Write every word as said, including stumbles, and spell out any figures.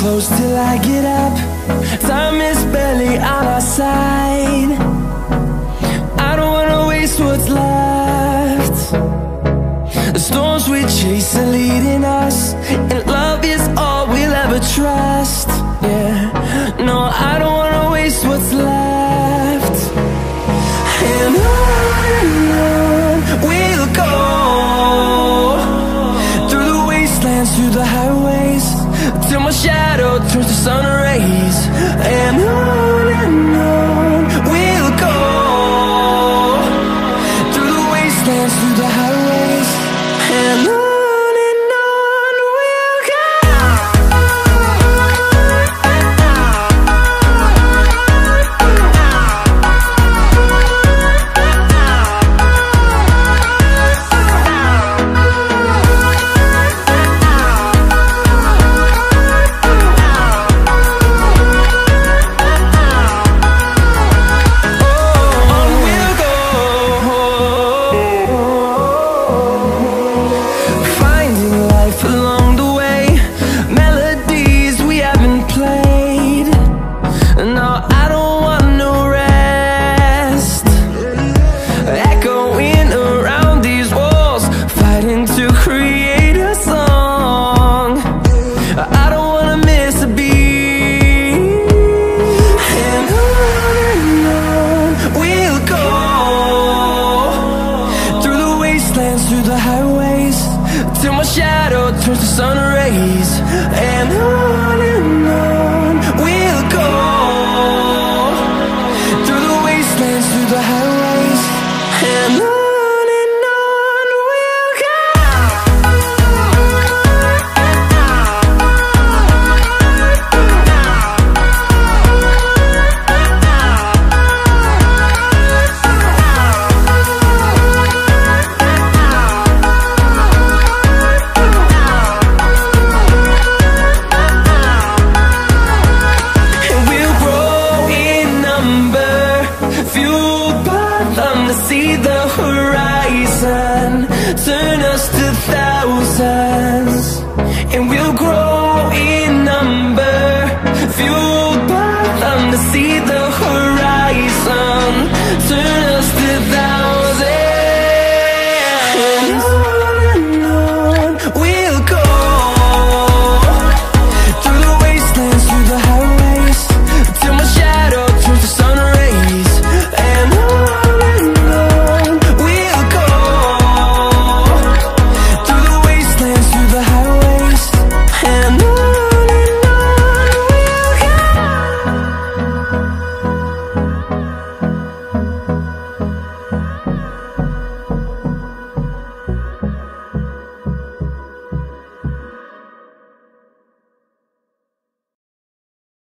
close till I get up. Time is barely on our side. I don't wanna waste what's left. The storms we chase are leading us, and love is all we'll ever trust. Yeah, no, I don't wanna waste what's left. And on and on we'll go, through the wastelands, through the highways, till my shadow turns to sun rays. And on and on we'll go, through the wastelands, through the highways, and on. Turns to sun rays, and on and on we'll go, through the wastelands, through the highways, and on. Turn us to thousands, and we'll grow in number, fueled by them to see the horizon. Turn